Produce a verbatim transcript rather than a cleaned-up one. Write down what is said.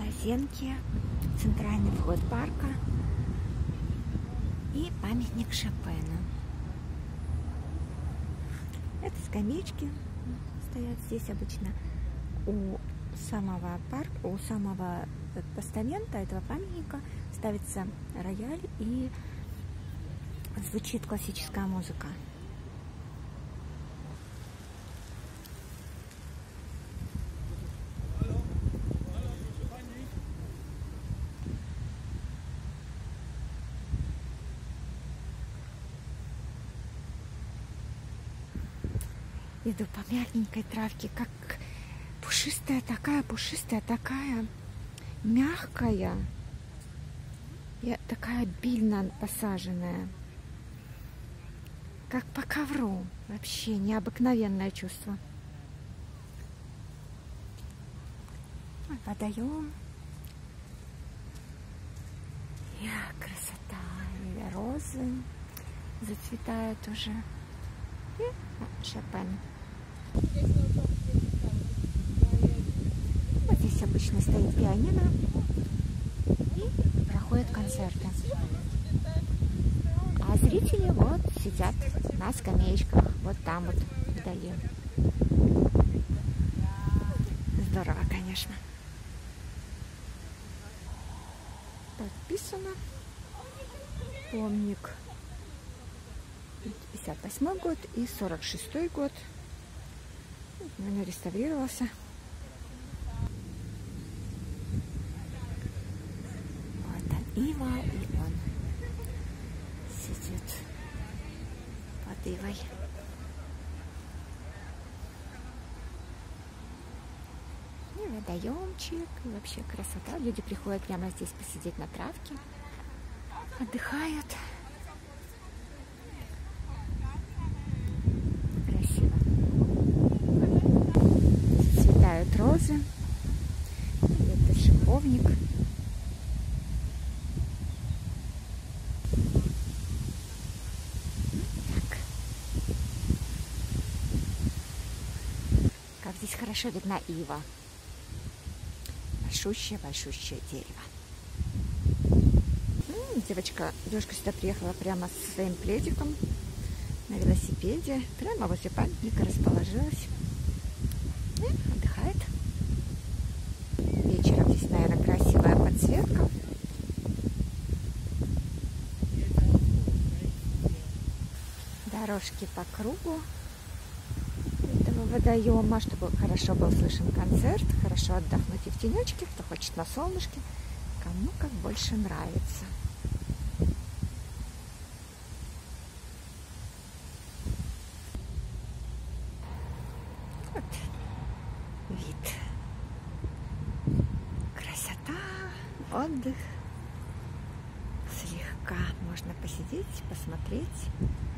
лазенки, центральный вход парка и памятник Шопену. Это скамеечки стоят здесь обычно у самого парка, у самого постамента этого памятника ставится рояль и звучит классическая музыка. Иду по мягенькой травке, как пушистая, такая пушистая, такая мягкая и такая обильно посаженная, как по ковру. Вообще необыкновенное чувство. Водоем. И красота. И розы зацветают уже. И Шопен. Вот здесь обычно стоит пианино и проходят концерты. А зрители вот сидят на скамеечках, вот там вот вдали. Здорово, конечно. Подписано. Помник. пятьдесят восьмой год и сорок шестой год. Он реставрировался. Вот он, ива, и он сидит под ивой. И водоемчик, и вообще красота. Люди приходят прямо здесь посидеть на травке, отдыхают. Розы, это шиповник. Так. Как здесь хорошо видна ива. Большущее-большущее дерево. М-м, девочка, девушка сюда приехала прямо со своим пледиком на велосипеде. Прямо возле памятника расположилась. И отдыхает. Вечером здесь, наверное, красивая подсветка. Дорожки по кругу этого водоема, чтобы хорошо был слышен концерт, хорошо отдохнуть и в тенечке, кто хочет на солнышке, кому как больше нравится. Вот вид. Отдых. Слегка можно посидеть, посмотреть.